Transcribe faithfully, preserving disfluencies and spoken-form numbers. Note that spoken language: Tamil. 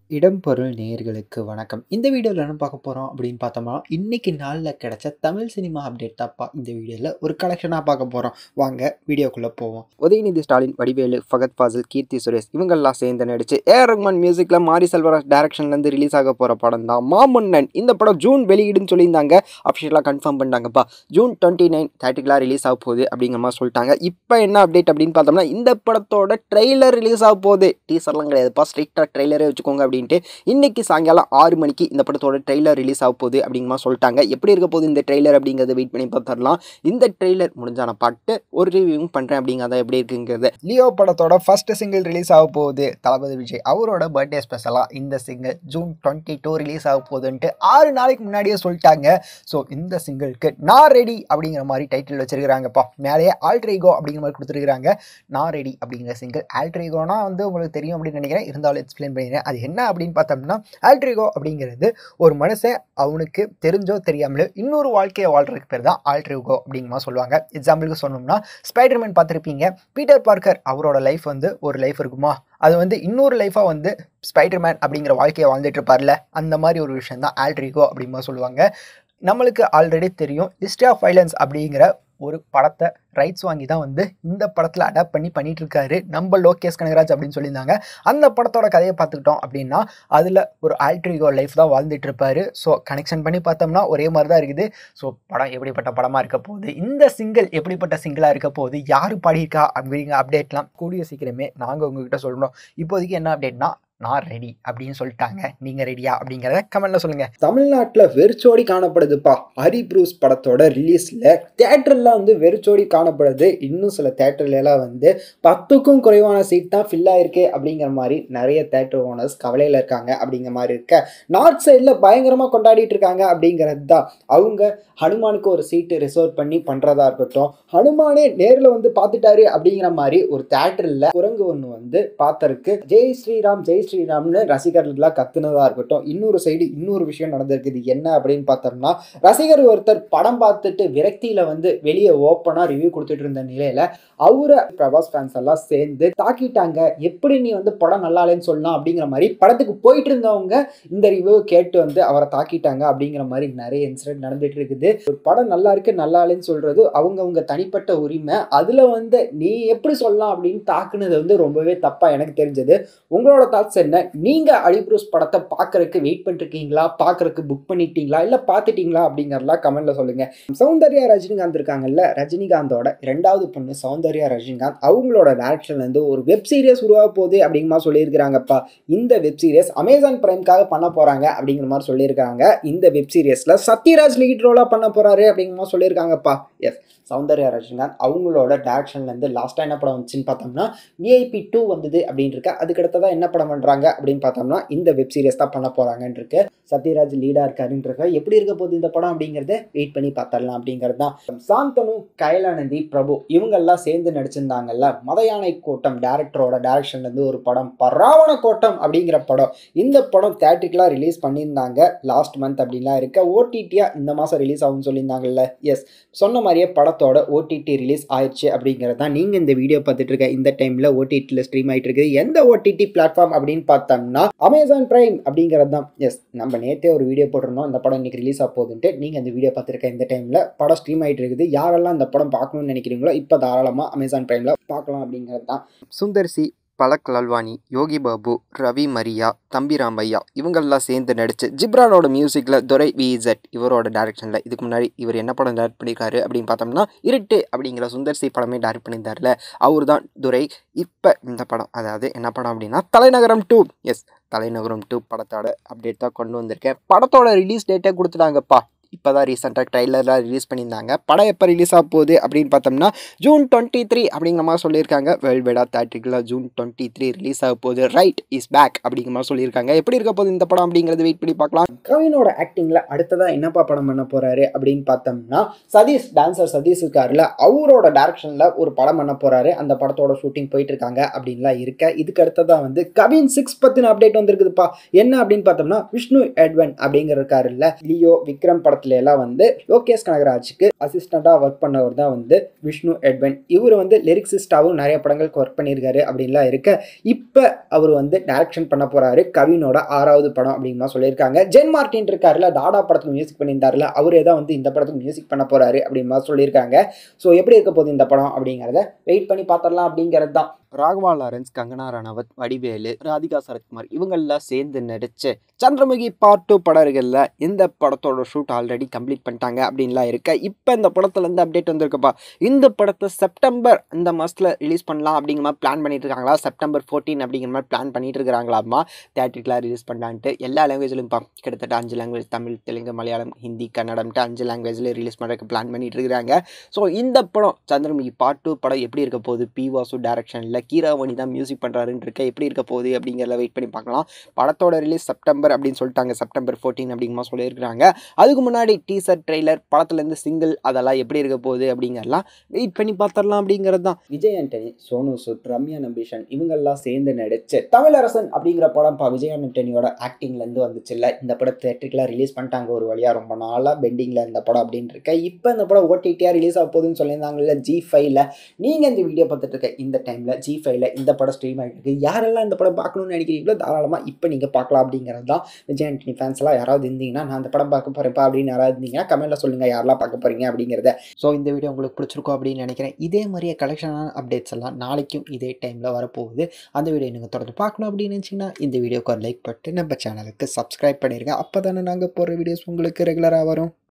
இடம் பொருள் நேயர்களுக்கு வணக்கம். இந்த வீடியோவில் என்ன பார்க்க போகிறோம் அப்படின்னு பார்த்தோம்னா, இன்னைக்கு நாளில் கிடைச்ச தமிழ் சினிமா அப்டேட் தான்ப்பா இந்த வீடியோவில் ஒரு கலெக்ஷனாக பார்க்க போகிறோம். வாங்க வீடியோக்குள்ளே போவோம். உதயநிதி ஸ்டாலின், வடிவேலு, ஃபகத் ஃபாசில், கீர்த்தி சுரேஷ் இவங்கெல்லாம் சேர்ந்து நடிச்சு ஏ ஆர் ரஹ்மான் மியூசிக்கில் மாரி செல்வராஜ் டைரக்ஷன்லேருந்து ரிலீஸ் ஆக போகிற படம் தான் மாமன்னன். இந்த படம் ஜூன் வெளியிடுன்னு சொல்லியிருந்தாங்க. அஃபிஷியலாக கன்ஃபார்ம் பண்ணிட்டாங்கப்பா. ஜூன் டுவெண்ட்டி நைன் தேர்ட்டிக்கலாக ரிலீஸ் ஆக போகுது அப்படிங்கிற மாதிரி சொல்லிட்டாங்க. இப்போ என்ன அப்டேட் அப்படின்னு பார்த்தோம்னா, இந்த படத்தோட ட்ரெய்லர் ரிலீஸ் ஆக போகுது. டீசர்லாம் கிடையாதுப்பா, ஸ்ட்ரிக்டாக ட்ரெய்லரே வச்சுக்கோங்க அப்படின்ட்டு இன்னைக்கு சாயங்காலம் ஆறு மணிக்கு இந்த படத்தோட ட்ரெய்லர் ரிலீஸ் ஆக போகுது அப்படிங்கிற மாதிரி சொல்லிட்டாங்க. எப்படி இருக்க போகுது இந்த ட்ரெய்லர் அப்படிங்கிறத வெயிட் பண்ணி பார்த்துடலாம். இந்த ட்ரெய்லர் முடிஞ்சான பாட்டு ஒரு ரிவ்யூவும் பண்ணுறேன் அப்படிங்கிறத எப்படி இருக்குங்கிறது. லியோ படத்தோட ஃபர்ஸ்ட் சிங்கிள் ரிலீஸ் ஆக போகுது. தளபதி விஜய் அவரோட பர்த்டே ஸ்பெஷலாக இந்த single June twenty two release ஆக போகுதுன்ட்டு ஆறு நாளைக்கு முன்னாடியே சொல்லிட்டாங்க. ஸோ இந்த சிங்கிளுக்கு நான் ரெடி அப்படிங்கிற மாதிரி டைட்டில் வச்சிருக்கிறாங்கப்பா. மேலேயே ஆல்ட்ரிகோ அப்படிங்கிற மாதிரி கொடுத்துருக்காங்க. நான் ரெடி அப்படிங்கிற சிங்கிள். ஆல்ட்ரிகோனா வந்து உங்களுக்கு தெரியும் அப்படின்னு நினைக்கிறேன். இருந்தாலும் எக்ஸ்பிளைன் பண்ணிக்கிறேன். அது என்ன அப்படின்னு பார்த்தோம்னா, ஆல்ட்ரிகோ அப்படிங்கிறது ஒரு மனுஷன் அவனுக்கு தெரிஞ்சோ தெரியாமலோ இன்னொரு வாழ்க்கையை வாழ்றதுக்கு பேர் தான் ஆல்ட்ரிகோ அப்படிங்கிற மாதிரி சொல்லுவாங்க. எக்ஸாம்பிளுக்கு சொன்னோம்னா, ஸ்பைடர்மேன் பார்த்துருப்பீங்க. பீட்டர் பார்க்கர் அவரோட லைஃப் வந்து ஒரு லைஃப் இருக்குமா, அது வந்து இன்னொரு லைஃபாக வந்து ஸ்பைடர்மேன் அப்படிங்கிற வாழ்க்கையை வாழ்ந்துட்டு இருப்பார்ல, அந்த மாதிரி ஒரு விஷயம் தான் ஆல்ட்ரிகோ அப்படிங்கிற மாதிரி சொல்லுவாங்க. நம்மளுக்கு ஆல்ரெடி தெரியும், ஹிஸ்ட்ரி ஆஃப் வைலன்ஸ் அப்படிங்கிற ஒரு படத்தை ரைட்ஸ் வாங்கி தான் வந்து இந்த படத்தில் அடாப்ட் பண்ணி பண்ணிட்டு இருக்காரு நம்ம லோகேஷ் கனகராஜ் அப்படின்னு சொல்லியிருந்தாங்க. அந்த படத்தோட கதையை பார்த்துக்கிட்டோம் அப்படின்னா, அதில் ஒரு ஆல்ட்ரிகோ லைஃப் தான் வாழ்ந்துட்டு இருப்பாரு. ஸோ கனெக்ஷன் பண்ணி பார்த்தோம்னா ஒரே மாதிரி தான் இருக்குது. ஸோ படம் எப்படிப்பட்ட படமாக இருக்க போகுது, இந்த சிங்கிள் எப்படிப்பட்ட சிங்கிளாக இருக்க போகுது, யார் பாடியிருக்கா அப்படிங்கிற அப்டேட்லாம் கூடிய சீக்கிரமே நாங்கள் உங்ககிட்ட சொல்லணும். இப்போதைக்கு என்ன அப்டேட்னா, நான் ரெடி அப்படின்னு சொல்லிட்டாங்க. நீங்க ரெடியா அப்படிங்கிறத கமெண்ட்ல சொல்லுங்க. தமிழ்நாட்டில் வெறிச்சோடி காணப்படுதுப்பா. ஹரி ப்ரூஸ் படத்தோட ரிலீஸில் தேட்டர்லாம் வந்து வெறிச்சோடி காணப்படுது. இன்னும் சில தேட்டர்லாம் வந்து பத்துக்கும் குறைவான சீட் தான் ஃபில் ஆயிருக்கு அப்படிங்கிற மாதிரி நிறைய தேட்டர் ஓனர்ஸ் கவலையில் இருக்காங்க அப்படிங்கிற மாதிரி இருக்க. நார்த் சைடில் பயங்கரமாக கொண்டாடிட்டு இருக்காங்க அப்படிங்கிறது தான். அவங்க ஹனுமானுக்கு ஒரு சீட்டு ரிசர்வ் பண்ணி பண்ணுறதா இருக்கட்டும், ஹனுமானே நேரில் வந்து பார்த்துட்டாரு அப்படிங்கிற மாதிரி ஒரு தேட்டரில் குரங்கு ஒன்று வந்து பார்த்தருக்கு ஜெய் ஸ்ரீராம் ஜெய் ஸ்ரீராம்னு ரசிகர்கள்லாம் கத்துனதா இருக்கட்டும். இன்னொரு சைடு இன்னொரு விஷயம் நடந்திருக்குது. என்ன அப்படின்னு பார்த்தோம்னா, ரசிகர் ஒருத்தர் படம் பார்த்துட்டு விரக்தியில வந்து வெளியே ஓப்பனா ரிவ்யூ கொடுத்துட்டு இருந்த நிலையில அவரை பிரபாஸ் ஃபேன்ஸ் எல்லாம் சேர்ந்து தாக்கிட்டாங்க. எப்படி நீ வந்து படம் நல்லா இல்லைன்னு சொல்லலாம் அப்படிங்கிற மாதிரி படத்துக்கு போயிட்டு இருந்தவங்க இந்த ரிவ்யூ கேட்டு வந்து அவரை தாக்கிட்டாங்க அப்படிங்கிற மாதிரி நிறைய இன்சிடென்ட் நடந்துட்டு இருக்குது. ஒரு படம் நல்லா இருக்கு நல்லா இல்லைன்னு சொல்றது அவங்க அவங்க தனிப்பட்ட உரிமை. அதுல வந்து நீ எப்படி சொல்லலாம் அப்படின்னு தாக்குனது வந்து ரொம்பவே தப்பா எனக்கு தெரிஞ்சது. உங்களோட தாட்ஸ் என்ன? நீங்க ஹரி ப்ரூஸ் படத்தை பார்க்கறதுக்கு வெயிட் பண்ணிருக்கீங்களா, பார்க்கறதுக்கு புக் பண்ணிட்டீங்களா, இல்ல பார்த்துட்டீங்களா அப்படிங்கறதெல்லாம் கமெண்ட்ல சொல்லுங்க. சௌந்தர்யா ரஜினிகாந்த் இருக்காங்கல்ல, ரஜினிகாந்தோட இரண்டாவது பொண்ணு சௌந்தர்யா ரஜினிகாந்த் அவங்களோட டைரக்ஷன்ல இருந்து ஒரு வெப் சீரிஸ் உருவாக போகுது அப்படிங்கிற மாதிரி சொல்லியிருக்கிறாங்கப்பா. இந்த வெப் சீரிஸ் அமேசான் பிரைம்காக பண்ண போறாங்க அப்படிங்கிற மாதிரி சொல்லியிருக்காங்க. இந்த வெப் சீரிஸ்ல சத்யராஜ் லீட் ரோலா பண்ண போறாரு அப்படிங்கிற மாதிரி சொல்லியிருக்காங்கப்பா. எஸ், சௌந்தர்யா ரஜினிகாந்த் அவங்களோட டைரக்ஷன்ல இருந்து லாஸ்டா என்ன படம் வந்துச்சுன்னு பார்த்தோம்னா விஐபி டூ வந்தது அப்படின்னு இருக்கு. அதுக்கடுத்ததான் என்ன படம் பண்றாங்க அப்படின்னு பார்த்தோம்னா இந்த வெப் சீரிஸ் தான் பண்ண போறாங்கன்னு இருக்கு. சத்யராஜ் லீடா இருக்காருன்னு இருக்கு. எப்படி இருக்க போகுது இந்த படம் அப்படிங்கறத வெயிட் பண்ணி பார்த்தரலாம் அப்படிங்கிறது தான். சாந்தனு, கைலானந்தி, பிரபு இவங்கெல்லாம் சேர்ந்து நடிச்சிருந்தாங்கல்ல மத யானை கோட்டம் டைரக்டரோட டைரக்ஷன்ல இருந்து ஒரு படம் ராவண கோட்டம் அப்படிங்கிற படம். இந்த படம் தியேட்டரிக்கலா ரிலீஸ் பண்ணியிருந்தாங்க லாஸ்ட் மந்த் அப்படின்லாம் இருக்க. ஓடிடியா இந்த மாசம் ரிலீஸ் ஆகும்னு சொல்லியிருந்தாங்கல்ல. எஸ், சொன்ன மாதிரியே படத்தோட ஓடிடி ரிலீஸ் ஆயிடுச்சு அப்படிங்கிறது தான். நீங்க இந்த வீடியோ பார்த்துட்டு இருக்க இந்த டைம்ல ஓடிடில ஸ்ட்ரீம் ஆயிட்டு இருக்குது. எந்த ஓடிடி பிளாட்ஃபார்ம் அப்படின்னு பார்த்தோம்னா அமேசான் பிரைம் அப்படிங்கிறது தான். எஸ், நம்ம நேற்றே ஒரு வீடியோ போட்டிருந்தோம் இந்த படம் இன்னைக்கு ரிலீஸ் ஆக போகுதுன்ட்டு. நீங்கள் இந்த வீடியோ பார்த்துருக்க இந்த டைமில் படம் ஸ்ட்ரீம் ஆகிட்டு இருக்குது. யாரெல்லாம் இந்த படம் பார்க்கணும்னு நினைக்கிறீங்களோ இப்போ தாராளமாக அமேசான் பிரைமில் பார்க்கலாம் அப்படிங்கிறது தான். சுந்தர்சி, பலக் லல்வானி, யோகி பாபு, ரவி மரியா, தம்பி ராமையா இவங்கெல்லாம் சேர்ந்து நடிச்சு ஜிப்ரானோட மியூசிக்கில் துரை விஇசட் இவரோட டைரக்ஷனில் இதுக்கு முன்னாடி இவர் என்ன படம் டைரக்ட் பண்ணியிருக்காரு அப்படின்னு பார்த்தோம்னா இருட்டு அப்படிங்கிற சுந்தர்சி படமே டைரக்ட் பண்ணியிருந்தார்ல, அவர் தான் துரை. இப்போ இந்த படம் அதாவது என்ன படம் அப்படின்னா Thalainagaram two. Yes, Thalainagaram two படத்தோட அப்டேட் தான் கொண்டு வந்திருக்கேன். படத்தோட ரிலீஸ் டேட்டே கொடுத்துட்டாங்கப்பா. இப்போ தான் ரீசெண்டாக ட்ரைலர்லாம் ரிலீஸ் பண்ணியிருந்தாங்க. படம் எப்போ ரிலீஸ் ஆக போகுது அப்படின்னு பார்த்தோம்னா ஜூன் டுவெண்ட்டி த்ரீ அப்படிங்கிற மாதிரி சொல்லியிருக்காங்க. வேர்ல்டு தேட்டரிக்கலாக ஜூன் டுவெண்ட்டி த்ரீ ரிலீஸ் ஆக போகுது. ரைட் இஸ் பேக் அப்படிங்கிற மாதிரி சொல்லியிருக்காங்க. எப்படி இருக்க போகுது இந்த படம் அப்படிங்கிறது வெயிட் பண்ணி பார்க்கலாம். கவினோட ஆக்டிங்கில் அடுத்ததாக என்னப்பா படம் பண்ண போகிறாரு அப்படின்னு பார்த்தோம்னா, சதீஷ் டான்சர் சதீஷ் இருக்காருல, அவரோட டைரக்ஷனில் ஒரு படம் பண்ண போகிறாரு. அந்த படத்தோட ஷூட்டிங் போயிட்டு இருக்காங்க அப்படின்லாம் இருக்க. இதுக்கு அடுத்ததாக வந்து கவின் சிக்ஸ் பத்தின அப்டேட் வந்துருக்குதுப்பா. என்ன அப்படின்னு பார்த்தோம்னா, விஷ்ணு எட்வன் அப்படிங்கிற இருக்காருல்ல, லியோ விக்ரம் படம் படத்துல எல்லாம் வந்து லோகேஷ் கனகராஜுக்கு அசிஸ்டண்டாக ஒர்க் பண்ணவர் தான் வந்து விஷ்ணு எட்வன். இவர் வந்து லிரிக்ஸிஸ்டாகவும் நிறைய படங்களுக்கு ஒர்க் பண்ணியிருக்காரு அப்படின்லாம் இருக்க இப்போ அவர் வந்து டைரக்ஷன் பண்ண போறாரு கவினோட ஆறாவது படம் அப்படிங்கிற சொல்லியிருக்காங்க. ஜென் மார்டின் இருக்காருல, டாடா படத்துக்கு மியூசிக் பண்ணியிருந்தாருல, அவரே தான் வந்து இந்த படத்துக்கு மியூசிக் பண்ண போறாரு அப்படிங்கிற சொல்லியிருக்காங்க. ஸோ எப்படி இருக்க போகுது இந்த படம் அப்படிங்கிறத வெயிட் பண்ணி பார்த்துடலாம் அப்படிங்கிறது தான். ராகவா லாரன்ஸ், கங்கனா ரணவத், வடிவேலு, ராதிகா சரத்குமார் இவங்கெல்லாம் சேர்ந்து நடிச்சு சந்திரமுகி பார்ட் டூ படங்களில் இந்த படத்தோட ஷூட் ஆல்ரெடி கம்ப்ளீட் பண்ணிட்டாங்க அப்படின்லாம் இருக்க இப்போ இந்த படத்துலேருந்து அப்டேட் வந்திருக்குப்பா. இந்த படத்தை செப்டம்பர் இந்த மாதத்தில் ரிலீஸ் பண்ணலாம் அப்படிங்கிற மாதிரி பிளான் பண்ணிட்டு இருக்காங்களா, செப்டம்பர் ஃபோர்டீன் அப்படிங்கிற மாதிரி பிளான் பண்ணிட்டு இருக்கிறாங்களாமா. தேட்டருக்குலாம் ரிலீஸ் பண்ணலான்ட்டு எல்லா லாங்குவேஜ்லையும் பா கிட்டத்தட்ட அஞ்சு லாங்குவேஜ், தமிழ், தெலுங்கு, மலையாளம், ஹிந்தி, கன்னடம்ட்டு அஞ்சு லாங்குவேஜில் ரிலீஸ் பண்ணுறதுக்கு பிளான் பண்ணிட்டு இருக்கிறாங்க. ஸோ இந்த படம் சந்திரமுகி பார்ட் டூ படம் எப்படி இருக்க போகுது, பி வாசு டைரக்ஷனில் கீராவணி தான் மியூசிக் பண்ணுறாருன்னு இருக்க எப்படி இருக்க போகுது அப்படிங்கிறத வெயிட் பண்ணி பார்க்கலாம். படத்தோட ரிலீஸ் செப்டம்பர் அப்படின்னு சொல்லிட்டாங்க, செப்டம்பர் ஃபோர்டீன் அப்படிங்கிற சொல்லியிருக்கிறாங்க. அதுக்கு முன்னாடி டீசர், ட்ரெய்லர், படத்துலேருந்து சிங்கிள் அதெல்லாம் எப்படி இருக்க போகுது அப்படிங்கிறலாம் வெயிட் பண்ணி பார்த்துடலாம் அப்படிங்கிறது தான். விஜய் ஆண்டனி, சோனு சூட், ரம்யா நம்பீஷன் இவங்கெல்லாம் சேர்ந்து நடிச்சு தமிழரசன் அப்படிங்கிற படம் பா விஜய் ஆண்டனியோட ஆக்டிங்லேருந்து வந்துச்சு இல்லை. இந்த படம் தேட்டருக்குலாம் ரிலீஸ் பண்ணிட்டாங்க ஒரு வழியாக, ரொம்ப நாளாக பெண்டிங்கில் இந்த படம் அப்படின்னு இருக்க. இப்போ இந்த படம் ஓடிடியாக ரிலீஸ் ஆக போகுதுன்னு சொல்லியிருந்தாங்கல்ல ஜி ஃபைவ்ல. நீங்கள் இந்த வீடியோ பார்த்துட்டு இருக்க இந்த டைமில் ஜி ஃபைவ்ல இந்த படம் ஸ்ட்ரீம் ஆகிட்டு இருக்கு. யாரெல்லாம் இந்த படம் பார்க்கணும்னு நினைக்கிறீங்களோ தாராளமாக இப்போ நீங்கள் பார்க்கலாம் அப்படிங்கிறது தான். விஜய் ஆண்டனி ஃபேன்ஸ் எல்லாம் யாராவது இருந்தீங்கன்னா நான் அந்த படம் பார்க்க போகிறேன்ப்பா அப்படின்னு யாராவது இருந்தீங்கன்னா கமெண்ட்டில் சொல்லுங்கள் யாரெல்லாம் பார்க்க போகிறீங்க அப்படிங்கிறத. ஸோ இந்த வீடியோ உங்களுக்கு பிடிச்சிருக்கோம் அப்படின்னு நினைக்கிறேன். இதே மாதிரியே கலெக்ஷனான அப்டேட்ஸ் எல்லாம் நாளைக்கும் இதே டைமில் வரப்போகுது. அந்த வீடியோ நீங்கள் தொடர்ந்து பார்க்கணும் அப்படின்னு நினச்சிங்கன்னா இந்த வீடியோக்கு ஒரு லைக் பண்ணிட்டு நம்ம சேனலுக்கு சப்ஸ்கிரைப் பண்ணிடுங்க. அப்போ தானே நாங்கள் போகிற வீடியோஸ் உங்களுக்கு ரெகுலராக வரும்.